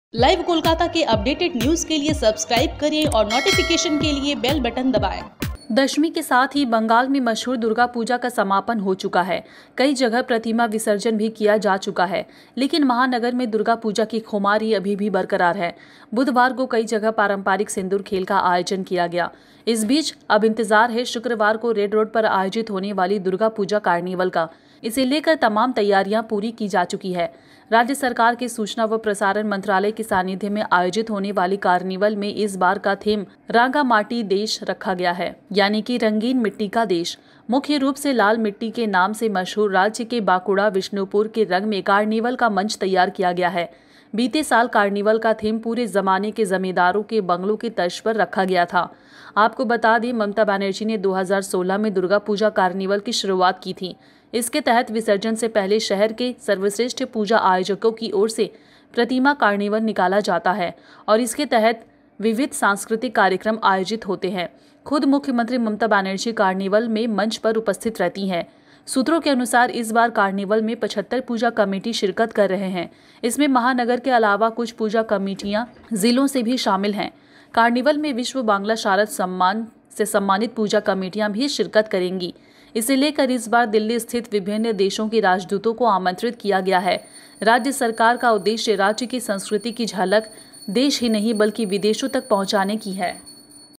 Live Kolkata के updated news के लिए सब्सक्राइब करें और नोटिफिकेशन के लिए बेल बटन दबाएं। दशमी के साथ ही बंगाल में मशहूर दुर्गा पूजा का समापन हो चुका है। कई जगह प्रतिमा विसर्जन भी किया जा चुका है, लेकिन महानगर में दुर्गा पूजा की खुमारी अभी भी बरकरार है। बुधवार को कई जगह पारंपरिक सिंदूर खेल का आयोजन किया गया। इस बीच अब इंतजार है शुक्रवार को रेड रोड पर आयोजित होने वाली दुर्गा पूजा कार्निवल का। इसे लेकर तमाम तैयारियां पूरी की जा चुकी है। राज्य सरकार के सूचना व प्रसारण मंत्रालय के सानिध्य में आयोजित होने वाली कार्निवल में इस बार का थीम रांगा माटी देश रखा गया है, यानी कि रंगीन मिट्टी का देश। मुख्य रूप से लाल मिट्टी के नाम से मशहूर राज्य के बांकुड़ा विष्णुपुर के रंग में कार्निवल का मंच तैयार किया गया है। बीते साल कार्निवल का थीम पूरे जमाने के जमींदारों के बंगलों की तर्ज पर रखा गया था। आपको बता दें, ममता बनर्जी ने 2016 में दुर्गा पूजा कार्निवल की शुरुआत की थी। इसके तहत विसर्जन से पहले शहर के सर्वश्रेष्ठ पूजा आयोजकों की ओर से प्रतिमा कार्निवल निकाला जाता है और इसके तहत विविध सांस्कृतिक कार्यक्रम आयोजित होते हैं। खुद मुख्यमंत्री ममता बनर्जी कार्निवल में मंच पर उपस्थित रहती हैं। सूत्रों के अनुसार इस बार कार्निवल में 75 पूजा कमेटी शिरकत कर रहे हैं। इसमें महानगर के अलावा कुछ पूजा कमेटियां जिलों से भी शामिल हैं। कार्निवल में विश्व बांग्ला शारद सम्मान से सम्मानित पूजा कमेटियां भी शिरकत करेंगी। इसे लेकर इस बार दिल्ली स्थित विभिन्न देशों के राजदूतों को आमंत्रित किया गया है। राज्य सरकार का उद्देश्य राज्य की संस्कृति की झलक देश ही नहीं बल्कि विदेशों तक पहुंचाने की है।